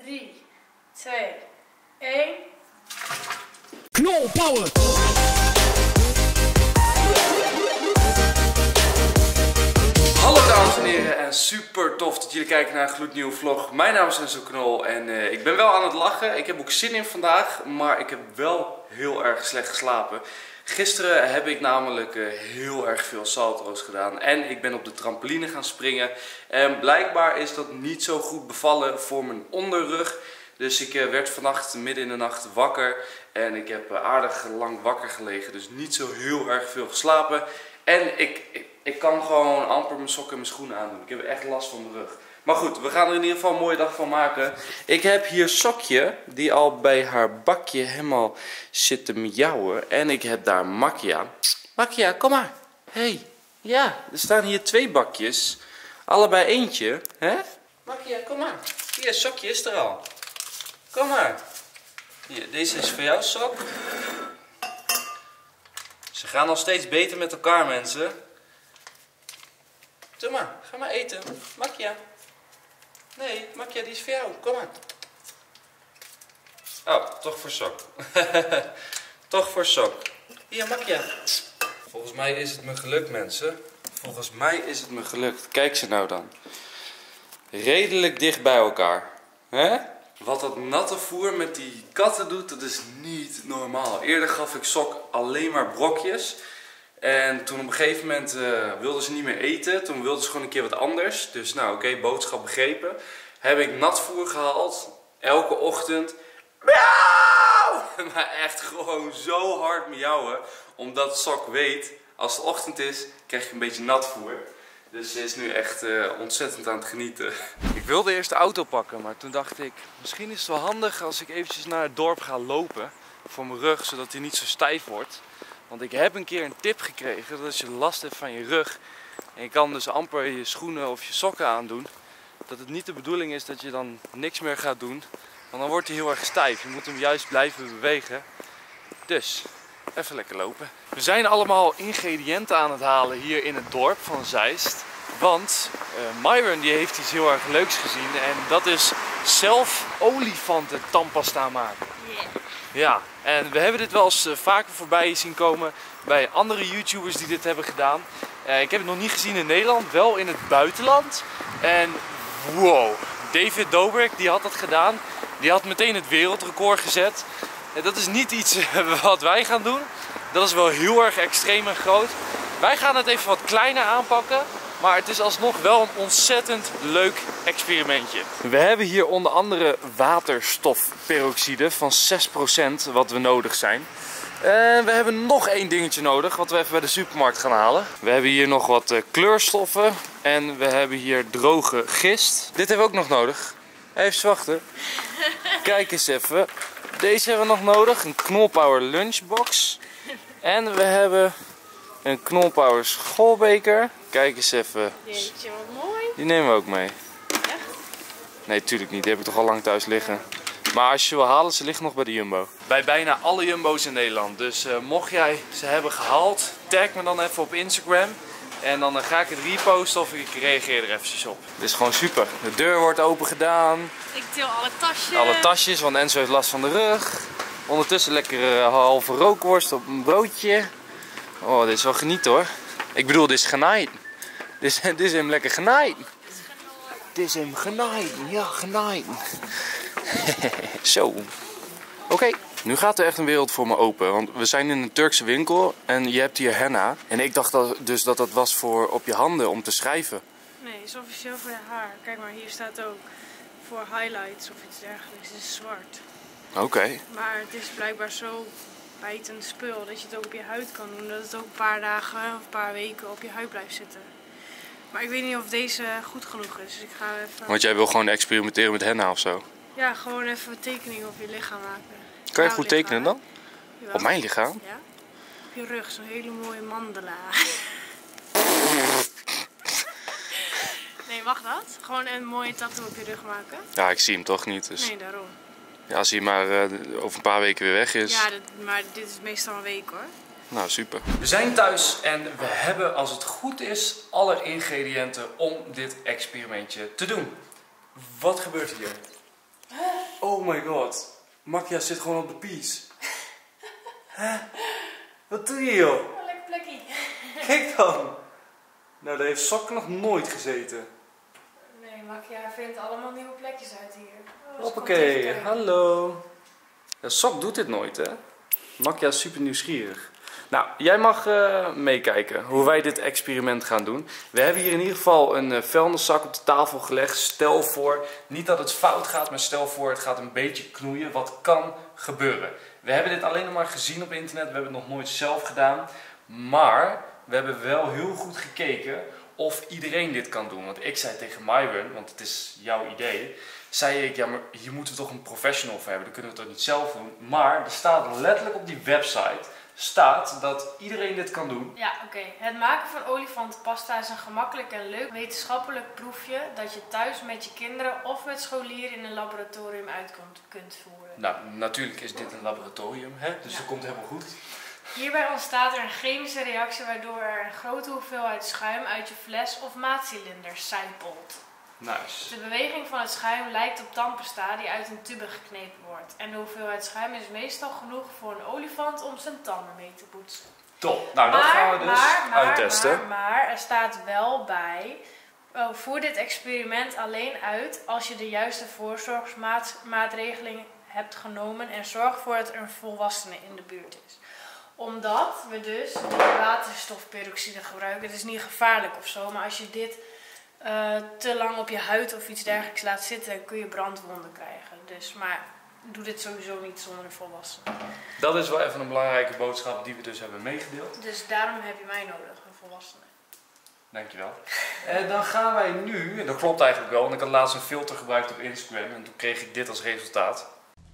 3, 2, 1. Knol power! Hallo dames en heren en super tof dat jullie kijken naar een gloednieuwe vlog. Mijn naam is Enzo Knol en ik ben wel aan het lachen. Ik heb ook zin in vandaag, maar ik heb wel heel erg slecht geslapen. Gisteren heb ik namelijk heel erg veel salto's gedaan en ik ben op de trampoline gaan springen. En blijkbaar is dat niet zo goed bevallen voor mijn onderrug. Dus ik werd vannacht midden in de nacht wakker en ik heb aardig lang wakker gelegen. Dus niet zo heel erg veel geslapen. En ik kan gewoon amper mijn sokken en mijn schoenen aandoen. Ik heb echt last van mijn rug. Maar goed, we gaan er in ieder geval een mooie dag van maken. Ik heb hier Sokje, die al bij haar bakje helemaal zit te miauwen. En ik heb daar Makia. Makia, kom maar. Hey, ja, er staan hier 2 bakjes. Allebei eentje, hè? Makia, kom maar. Hier, Sokje is er al. Kom maar. Hier, deze is voor jou, Sok. Ze gaan nog steeds beter met elkaar, mensen. Doe maar, ga maar eten. Makia. Nee, Makia, die is voor jou. Kom maar. Oh, toch voor Sok. Toch voor Sok. Hier, Makia. Volgens mij is het me gelukt, mensen. Volgens mij is het me gelukt. Kijk ze nou dan. Redelijk dicht bij elkaar. Hè? Wat dat natte voer met die katten doet, dat is niet normaal. Eerder gaf ik Sok alleen maar brokjes. En toen op een gegeven moment wilden ze niet meer eten. Toen wilden ze gewoon een keer wat anders. Dus nou oké, boodschap begrepen. Heb ik nat voer gehaald. Elke ochtend. Miauw! Maar echt gewoon zo hard miauwen. Omdat Sok weet, als het ochtend is, krijg je een beetje nat voer. Dus ze is nu echt ontzettend aan het genieten. Ik wilde eerst de auto pakken, maar toen dacht ik, misschien is het wel handig als ik eventjes naar het dorp ga lopen. Voor mijn rug, zodat hij niet zo stijf wordt. Want ik heb een keer een tip gekregen dat als je last hebt van je rug en je kan dus amper je schoenen of je sokken aandoen, dat het niet de bedoeling is dat je dan niks meer gaat doen, want dan wordt hij heel erg stijf. Je moet hem juist blijven bewegen. Dus, even lekker lopen. We zijn allemaal ingrediënten aan het halen hier in het dorp van Zeist. Want Myron die heeft iets heel erg leuks gezien en dat is zelf olifanten tandpasta maken. Yeah. Ja, en we hebben dit wel eens vaker voorbij zien komen bij andere YouTubers die dit hebben gedaan. Ik heb het nog niet gezien in Nederland, wel in het buitenland. En wow, David Dobrik die had dat gedaan. Die had meteen het wereldrecord gezet. Dat is niet iets wat wij gaan doen. Dat is wel heel erg extreem en groot. Wij gaan het even wat kleiner aanpakken. Maar het is alsnog wel een ontzettend leuk experimentje. We hebben hier onder andere waterstofperoxide van 6% wat we nodig zijn. En we hebben nog één dingetje nodig wat we even bij de supermarkt gaan halen. We hebben hier nog wat kleurstoffen en we hebben hier droge gist. Dit hebben we ook nog nodig. Even wachten. Kijk eens even. Deze hebben we nog nodig. Een Knolpower lunchbox. En we hebben een Knolpower schoolbeker. Kijk eens even. Jeetje, wat mooi. Die nemen we ook mee. Echt? Nee, tuurlijk niet. Die heb ik toch al lang thuis liggen. Maar als je ze wil halen, ze liggen nog bij de Jumbo. Bij bijna alle Jumbo's in Nederland. Dus mocht jij ze hebben gehaald, tag me dan even op Instagram. En dan ga ik het reposten of ik reageer er eventjes op. Dit is gewoon super. De deur wordt open gedaan. Ik til alle tasjes. Alle tasjes, want Enzo heeft last van de rug. Ondertussen lekker halve rookworst op een broodje. Oh, dit is wel genieten hoor. Ik bedoel, dit is genaaid. Dit is hem lekker genaaid. Dit is hem genaaid. Ja, genaaid. Zo. Oké. Nu gaat er echt een wereld voor me open. Want we zijn in een Turkse winkel en je hebt hier henna. En ik dacht dus dat dat was voor op je handen om te schrijven. Nee, het is officieel voor je haar. Kijk maar, hier staat ook voor highlights of iets dergelijks. Het is zwart. Oké. Maar het is blijkbaar zo bijtend spul dat je het ook op je huid kan doen. Dat het ook een paar dagen of een paar weken op je huid blijft zitten. Maar ik weet niet of deze goed genoeg is. Dus ik ga even... Want jij wil gewoon experimenteren met henna of zo? Ja, gewoon even een tekening op je lichaam maken. Kan je goed tekenen dan? Jawel. Op mijn lichaam? Ja. Op je rug, zo'n hele mooie mandala. Nee, mag dat? Gewoon een mooie tattoo op je rug maken? Ja, ik zie hem toch niet. Dus... Nee, daarom. Ja, als hij maar over een paar weken weer weg is. Ja, maar dit is meestal een week hoor. Nou, super. We zijn thuis en we hebben, als het goed is, alle ingrediënten om dit experimentje te doen. Wat gebeurt hier? Oh my god. Makia zit gewoon op de pies. Hè? Wat doe je, joh? Oh, lekker plekje. Kijk dan. Nou, daar heeft Sok nog nooit gezeten. Nee, Makia vindt allemaal nieuwe plekjes uit hier. Oh, Hoppakee, hallo. Ja, Sok doet dit nooit, hè? Makia is super nieuwsgierig. Nou, jij mag meekijken hoe wij dit experiment gaan doen. We hebben hier in ieder geval een vuilniszak op de tafel gelegd. Stel voor, niet dat het fout gaat, maar stel voor het gaat een beetje knoeien. Wat kan gebeuren? We hebben dit alleen nog maar gezien op internet. We hebben het nog nooit zelf gedaan. Maar we hebben wel heel goed gekeken of iedereen dit kan doen. Want ik zei tegen Myron, want het is jouw idee, zei ik, ja, maar hier moeten we toch een professional voor hebben. Dan kunnen we het toch niet zelf doen. Maar er staat letterlijk op die website dat iedereen dit kan doen. Ja, oké. Het maken van olifantenpasta is een gemakkelijk en leuk wetenschappelijk proefje dat je thuis met je kinderen of met scholieren in een laboratorium uit kunt voeren. Nou, natuurlijk is dit een laboratorium, hè? Dus dat komt helemaal goed. Hierbij ontstaat er een chemische reactie waardoor er een grote hoeveelheid schuim uit je fles of maatcilinder sijpelt. Nice. De beweging van het schuim lijkt op tandpasta die uit een tube geknepen wordt. En de hoeveelheid schuim is meestal genoeg voor een olifant om zijn tanden mee te poetsen. Top. Nou, dat gaan we dus uittesten. Maar er staat wel bij, voer dit experiment alleen uit als je de juiste voorzorgsmaatregelen hebt genomen en zorg voor dat er een volwassene in de buurt is. Omdat we dus waterstofperoxide gebruiken. Het is niet gevaarlijk of zo, maar als je dit te lang op je huid of iets dergelijks laat zitten, kun je brandwonden krijgen. Dus, maar doe dit sowieso niet zonder een volwassene. Dat is wel even een belangrijke boodschap die we dus hebben meegedeeld. Dus daarom heb je mij nodig, een volwassene. Dankjewel. Dan gaan wij nu, en dat klopt eigenlijk wel, want ik had laatst een filter gebruikt op Instagram en toen kreeg ik dit als resultaat.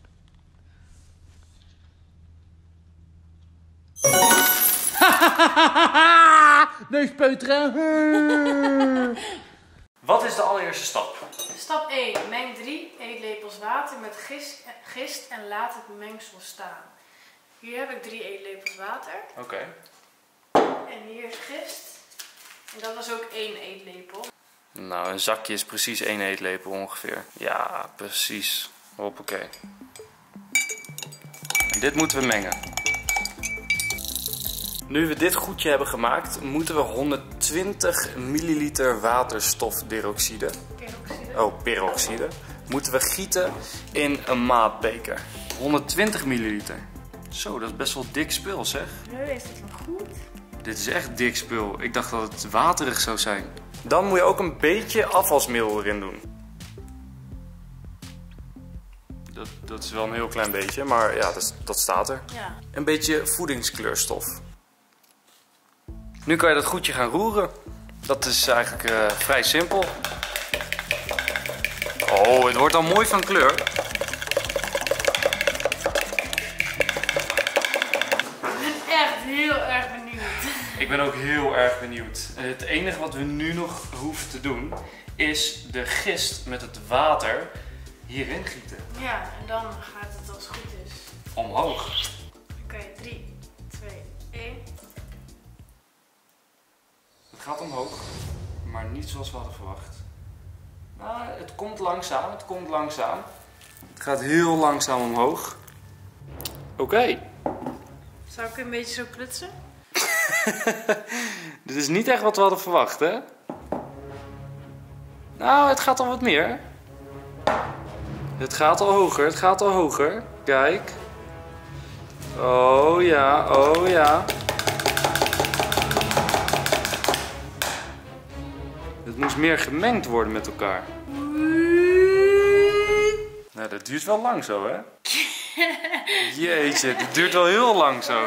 Neuspeuteren. Wat is de allereerste stap? Stap 1. Meng 3 eetlepels water met gist en laat het mengsel staan. Hier heb ik 3 eetlepels water. Oké. En hier is gist. En dat was ook 1 eetlepel. Nou, een zakje is precies 1 eetlepel ongeveer. Ja, precies. Hoppakee. En dit moeten we mengen. Nu we dit goedje hebben gemaakt, moeten we 120 milliliter waterstofperoxide. Peroxide. Moeten we gieten in een maatbeker. 120 milliliter. Zo, dat is best wel dik spul, zeg. Nee, is dit wel goed? Dit is echt dik spul. Ik dacht dat het waterig zou zijn. Dan moet je ook een beetje afwasmiddel erin doen. Dat is wel een heel klein beetje, maar ja, dat staat er. Ja. Een beetje voedingskleurstof. Nu kan je dat goedje gaan roeren. Dat is eigenlijk vrij simpel. Oh, het wordt al mooi van kleur. Ik ben echt heel erg benieuwd. Ik ben ook heel erg benieuwd. Het enige wat we nu nog hoeven te doen, is de gist met het water hierin gieten. Ja, en dan gaat het als het goed is. Omhoog. Oké, 3, 2, 1. Het gaat omhoog, maar niet zoals we hadden verwacht. Nou, het komt langzaam, het komt langzaam. Het gaat heel langzaam omhoog. Oké. Zou ik een beetje zo klutsen? Dit is niet echt wat we hadden verwacht, hè? Nou, het gaat al wat meer. Het gaat al hoger, het gaat al hoger. Kijk. Oh ja, oh ja. Het moest meer gemengd worden met elkaar. Nou, dat duurt wel lang zo, hè? Jeetje, dit duurt wel heel lang zo.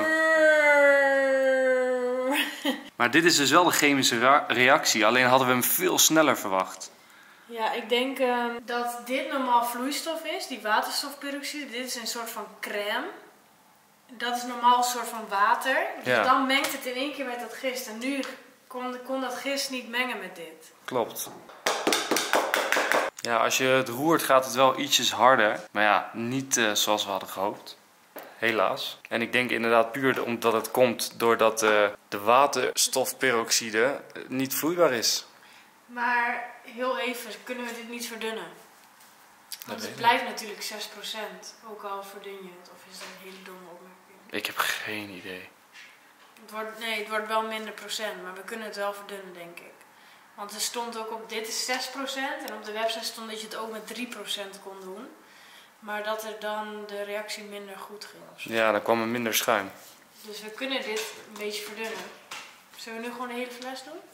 Maar dit is dus wel de chemische reactie, alleen hadden we hem veel sneller verwacht. Ja, ik denk dat dit normaal vloeistof is, die waterstofperoxide. Dit is een soort van crème. Dat is normaal een soort van water. Dus Ja. dan mengt het in één keer met dat gist. En nu kon dat gist niet mengen met dit. Klopt. Ja, als je het roert gaat het wel ietsjes harder. Maar ja, niet zoals we hadden gehoopt. Helaas. En ik denk inderdaad puur omdat het komt doordat de waterstofperoxide niet vloeibaar is. Maar heel even, kunnen we dit niet verdunnen? Want het blijft natuurlijk 6%, ook al verdun je het. Of is dat een hele domme opmerking? Ik heb geen idee. Het wordt wel minder procent, maar we kunnen het wel verdunnen, denk ik. Want er stond ook op, dit is 6% en op de website stond dat je het ook met 3% kon doen. Maar dat er dan de reactie minder goed ging. Of zo. Ja, dan kwam er minder schuim. Dus we kunnen dit een beetje verdunnen. Zullen we nu gewoon de hele fles doen?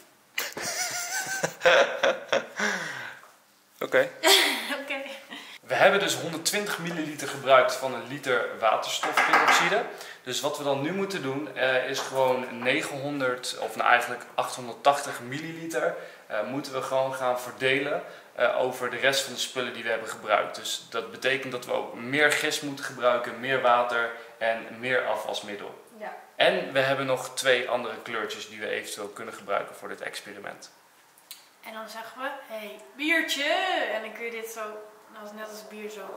Oké. Oké. We hebben dus 120 milliliter gebruikt van een liter waterstofperoxide. Dus wat we dan nu moeten doen is gewoon 900 of nou eigenlijk 880 milliliter moeten we gewoon gaan verdelen over de rest van de spullen die we hebben gebruikt. Dus dat betekent dat we ook meer gist moeten gebruiken, meer water en meer afwasmiddel. Ja. En we hebben nog 2 andere kleurtjes die we eventueel kunnen gebruiken voor dit experiment. En dan zeggen we, hey, biertje! En dan kun je dit zo, nou, net als bier zo.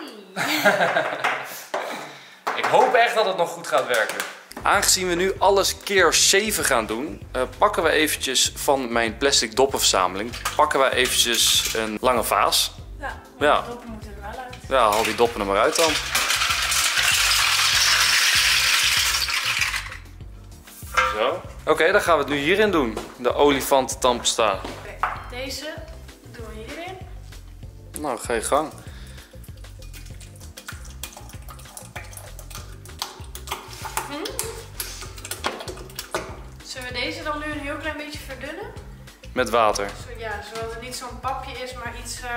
Ik hoop echt dat het nog goed gaat werken. Aangezien we nu alles keer 7 gaan doen, pakken we eventjes van mijn plastic doppenverzameling, pakken we eventjes een lange vaas. Ja, Ja. de doppen moeten er wel uit. Ja, haal die doppen er maar uit dan. Zo. Oké, dan gaan we het nu hierin doen. De olifant tandpasta. Oké, deze doen we hierin. Nou, ga je gang. Zullen we deze dan nu een heel klein beetje verdunnen? Met water. Ja, zodat het niet zo'n papje is, maar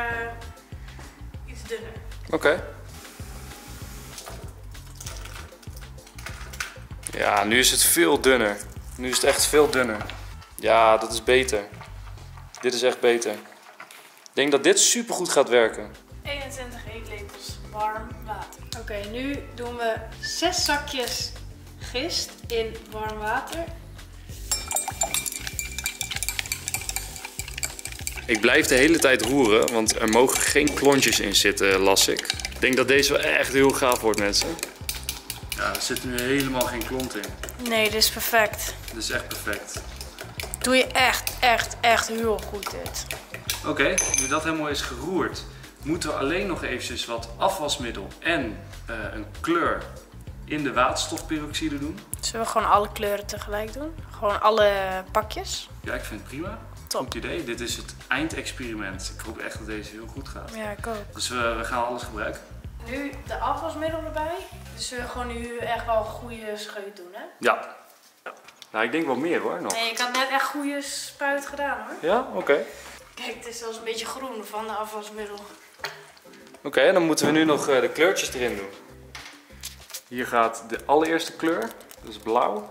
iets dunner. Oké. Ja, nu is het veel dunner. Nu is het echt veel dunner. Ja, dat is beter. Dit is echt beter. Ik denk dat dit super goed gaat werken. 21 eetlepels warm water. Oké, nu doen we 6 zakjes gist in warm water. Ik blijf de hele tijd roeren, want er mogen geen klontjes in zitten, las ik. Ik denk dat deze wel echt heel gaaf wordt, mensen. Ja, er zit nu helemaal geen klont in. Nee, dit is perfect. Dit is echt perfect. Doe je echt heel goed dit. Oké, nu dat helemaal is geroerd, moeten we alleen nog eventjes wat afwasmiddel en een kleur in de waterstofperoxide doen. Zullen we gewoon alle kleuren tegelijk doen? Gewoon alle pakjes? Ja, ik vind het prima. Top. Goed idee. Dit is het eindexperiment. Ik hoop echt dat deze heel goed gaat. Ja, ik ook. Dus we gaan alles gebruiken. Nu de afwasmiddel erbij. Dus we gewoon nu echt wel een goede scheut doen, hè? Ja. Nou, ik denk wel meer hoor nog. Nee, ik had net echt goede spuit gedaan, hoor. Ja? Oké. Kijk, het is zelfs een beetje groen van de afwasmiddel. Oké, en dan moeten we nu nog de kleurtjes erin doen. Hier gaat de allereerste kleur. Dat is blauw.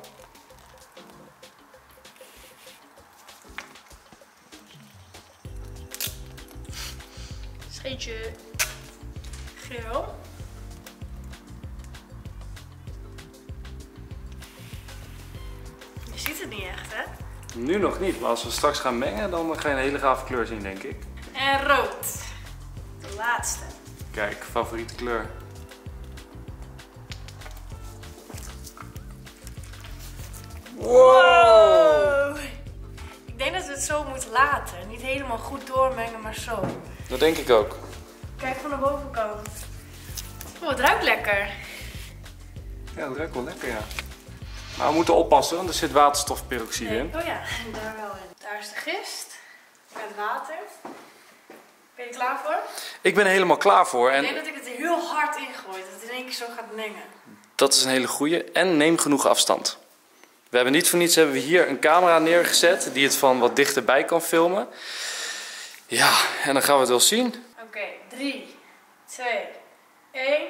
Scheetje geel. Je ziet het niet echt, hè? Nu nog niet, maar als we straks gaan mengen, dan ga je een hele gave kleur zien, denk ik. En rood. De laatste. Kijk, favoriete kleur. Wow! Ik denk dat we het zo moeten laten. Niet helemaal goed doormengen, maar zo. Dat denk ik ook. Kijk van de bovenkant. Oh, het ruikt lekker. Ja, dat ruikt wel lekker, ja. Maar we moeten oppassen, want er zit waterstofperoxide in. Oh ja, daar wel in. Daar is de gist. Met water. Ben je klaar voor? Ik ben er helemaal klaar voor. Ik En denk dat ik het er heel hard ingooi. Dat het in één keer zo gaat mengen. dat is een hele goeie. En neem genoeg afstand. We hebben niet voor niets hebben we hier een camera neergezet die het van wat dichterbij kan filmen. Ja, en dan gaan we het wel zien. Oké, 3, 2, 1.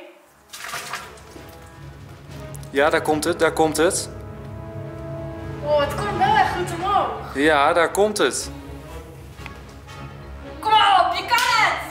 Ja, daar komt het, daar komt het. Oh, het komt wel echt goed omhoog. Ja, daar komt het. Kom op, je kan het!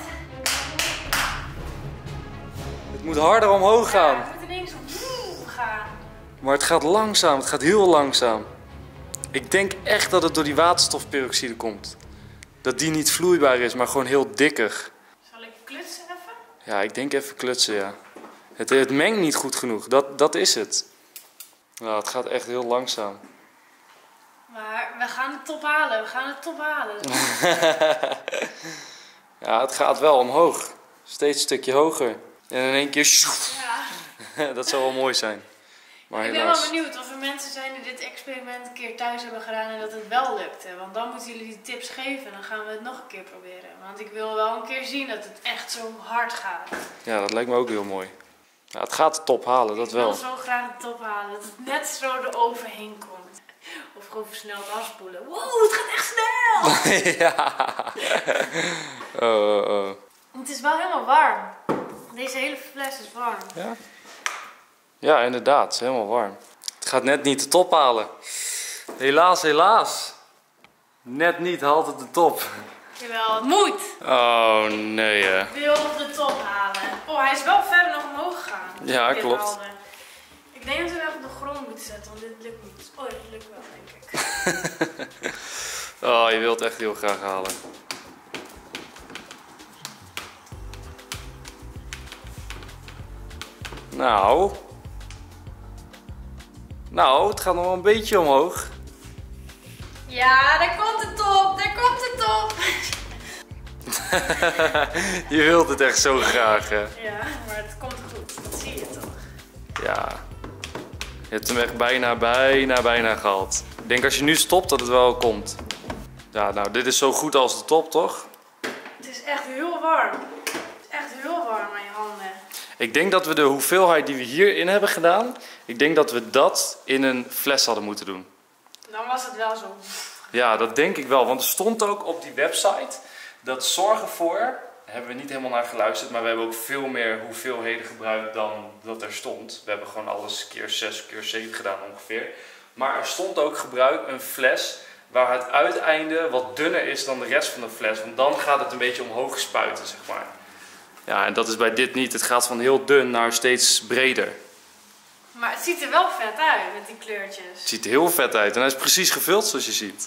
Het moet harder omhoog Ja, gaan. het moet ineens gaan. Maar het gaat langzaam, het gaat heel langzaam. Ik denk echt dat het door die waterstofperoxide komt. Dat die niet vloeibaar is, maar gewoon heel dikkig. Zal ik klutsen even? Ja, ik denk even klutsen, ja. Het mengt niet goed genoeg, dat is het. Nou, het gaat echt heel langzaam. Maar we gaan het top halen, we gaan het top halen. Ja, het gaat wel omhoog. Steeds een stukje hoger. En in één keer... sjoef. Ja. Dat zou wel mooi zijn. Maar Ik ben helaas. wel benieuwd of er mensen zijn die dit experiment een keer thuis hebben gedaan en dat het wel lukte. Want dan moeten jullie die tips geven en dan gaan we het nog een keer proberen. Want ik wil wel een keer zien dat het echt zo hard gaat. Ja, dat lijkt me ook heel mooi. Ja, het gaat de top halen, dat wel. Ik wil zo graag de top halen. Dat het net zo de oven heen komt. Of gewoon versneld afspoelen. Wow, het gaat echt snel! Ja. Oh. Het is wel helemaal warm. Deze hele fles is warm. Ja? Ja, inderdaad. Het is helemaal warm. Het gaat net niet de top halen. Helaas, helaas. Net niet haalt het de top. Jawel, het moet. Oh, nee. Ik wil de top halen. Oh, hij is wel verder nog omhoog gegaan. Ja, Dit klopt. haalde. Ik denk dat we hem even op de grond moeten zetten, want dit lukt niet. Oh, dit lukt wel, denk ik. Oh, je wilt echt heel graag halen. Nou, het gaat nog wel een beetje omhoog. Ja, daar komt de top, daar komt de top. Je wilt het echt zo graag, hè? Ja, maar het komt goed. Dat zie je toch. Ja. Je hebt hem echt bijna gehaald. Ik denk als je nu stopt dat het wel komt. Ja, nou, dit is zo goed als de top, toch? Het is echt heel warm. Het is echt heel warm aan je handen. Ik denk dat we de hoeveelheid die we hierin hebben gedaan, ik denk dat we dat in een fles hadden moeten doen. Dan was het wel zo. Ja, dat denk ik wel. Want er stond ook op die website dat zorg ervoor, daar hebben we niet helemaal naar geluisterd, maar we hebben ook veel meer hoeveelheden gebruikt dan dat er stond. We hebben gewoon alles keer 6, keer 7 gedaan ongeveer. Maar er stond ook gebruik een fles waar het uiteinde wat dunner is dan de rest van de fles. Want dan gaat het een beetje omhoog spuiten, zeg maar. Ja, en dat is bij dit niet. Het gaat van heel dun naar steeds breder. Maar het ziet er wel vet uit met die kleurtjes. Het ziet er heel vet uit en hij is precies gevuld zoals je ziet.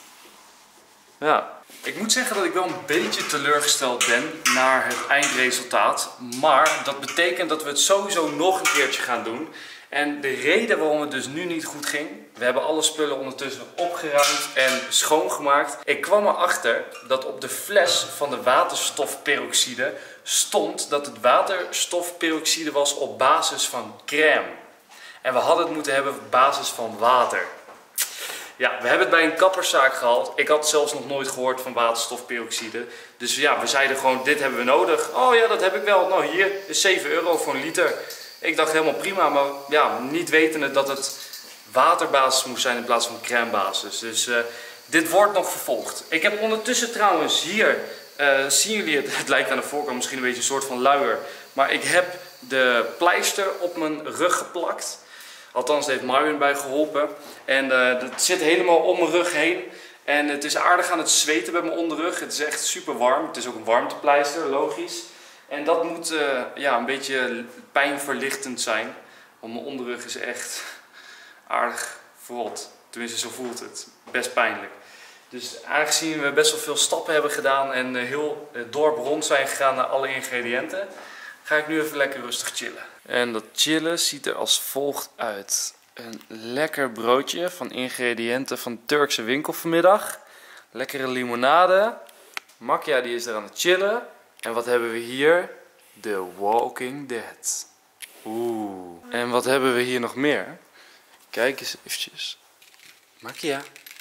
Ja. Ik moet zeggen dat ik wel een beetje teleurgesteld ben naar het eindresultaat. Maar dat betekent dat we het sowieso nog een keertje gaan doen. En de reden waarom het dus nu niet goed ging, we hebben alle spullen ondertussen opgeruimd en schoongemaakt. Ik kwam erachter dat op de fles van de waterstofperoxide stond dat het waterstofperoxide was op basis van crème. En we hadden het moeten hebben op basis van water. Ja, we hebben het bij een kapperszaak gehaald. Ik had zelfs nog nooit gehoord van waterstofperoxide. Dus ja, we zeiden gewoon, dit hebben we nodig. Oh ja, dat heb ik wel. Nou, hier is 7 euro voor een liter. Ik dacht helemaal prima, maar ja, niet wetende dat het waterbasis moest zijn in plaats van crèmebasis. Dus dit wordt nog vervolgd. Ik heb ondertussen trouwens hier, zien jullie het, het lijkt aan de voorkant misschien een beetje een soort van luier. Maar ik heb de pleister op mijn rug geplakt. Althans, daar heeft Marvin bij geholpen. En dat zit helemaal om mijn rug heen. En het is aardig aan het zweten bij mijn onderrug. Het is echt super warm. Het is ook een warmtepleister, logisch. En dat moet ja, een beetje pijnverlichtend zijn. Want mijn onderrug is echt aardig verrot. Tenminste, zo voelt het. Best pijnlijk. Dus aangezien we best wel veel stappen hebben gedaan en heel dorp rond zijn gegaan naar alle ingrediënten, ga ik nu even lekker rustig chillen. En dat chillen ziet er als volgt uit. Een lekker broodje van ingrediënten van de Turkse winkel vanmiddag. Lekkere limonade. Makia die is er aan het chillen. En wat hebben we hier? The Walking Dead. Oeh. En wat hebben we hier nog meer? Kijk eens eventjes. Makia.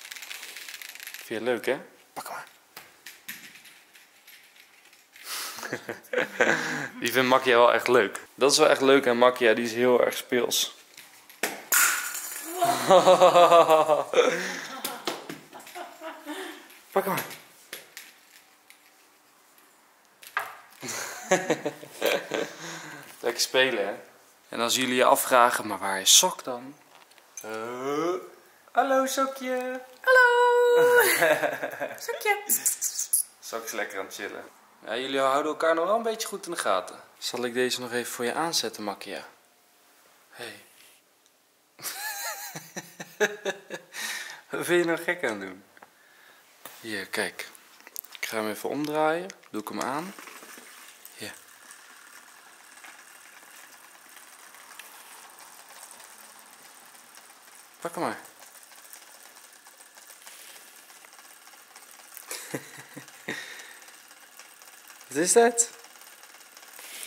Vind je het leuk, hè? Pak maar. Die vindt Makia wel echt leuk. Dat is wel echt leuk aan Makia, die is heel erg speels. Pak maar. Lekker spelen, hè? En als jullie je afvragen, maar waar is Sok dan? Hallo Sokje. Hallo! Sokje. Sok is lekker aan het chillen. Ja, jullie houden elkaar nog wel een beetje goed in de gaten. Zal ik deze nog even voor je aanzetten, Makia? Hey. Wat ben je nou gek aan het doen? Hier, kijk. Ik ga hem even omdraaien. Doe ik hem aan. Hier. Pak hem maar. Wat is dat?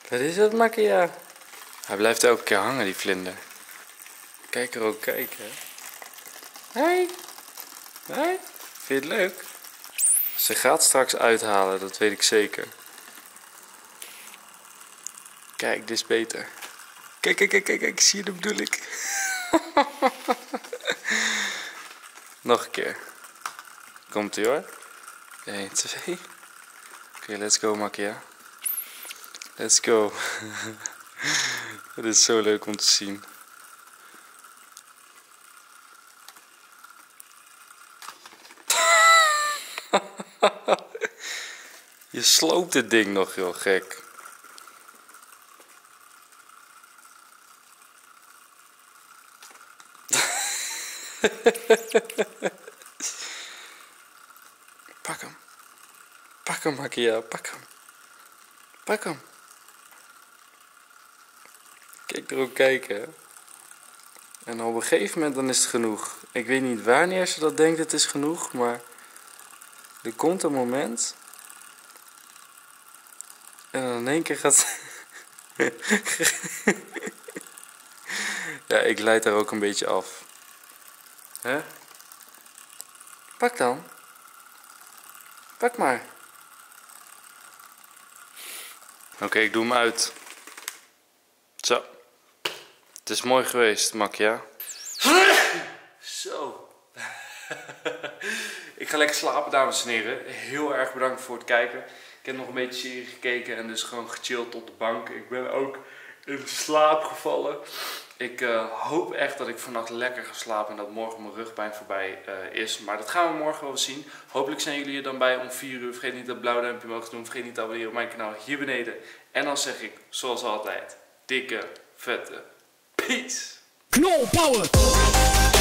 Wat is dat, Makia? Hij blijft elke keer hangen, die vlinder. Kijk er ook kijken. Hé? Hé? Vind je het leuk? Ze gaat straks uithalen, dat weet ik zeker. Kijk, dit is beter. Kijk, kijk, kijk, kijk, zie je, dat bedoel ik. Nog een keer. Komt ie hoor. 1, 2. Oké, let's go, Makia. Let's go. Het is zo leuk om te zien. Je sloopt dit ding nog, heel gek. Pak hem. Pak hem, Makia. Pak hem. Pak hem. Kijk er ook kijken. Hè? En op een gegeven moment dan is het genoeg. Ik weet niet wanneer ze dat denkt het is genoeg, maar er komt een moment. En dan in één keer gaat... Ja, ik leid daar ook een beetje af. Hè? Pak dan. Pak maar. Oké, ik doe hem uit. Zo. Het is mooi geweest, Makia. Zo. Ik ga lekker slapen, dames en heren. Heel erg bedankt voor het kijken. Ik heb nog een beetje serie gekeken en dus gewoon gechilled op de bank. Ik ben ook in slaap gevallen. Ik hoop echt dat ik vannacht lekker ga slapen en dat morgen mijn rugpijn voorbij is. Maar dat gaan we morgen wel zien. Hopelijk zijn jullie er dan bij om 4 uur. Vergeet niet dat blauwe duimpje omhoog te doen. Vergeet niet te abonneren op mijn kanaal hier beneden. En dan zeg ik, zoals altijd, dikke, vette peace. Knol power.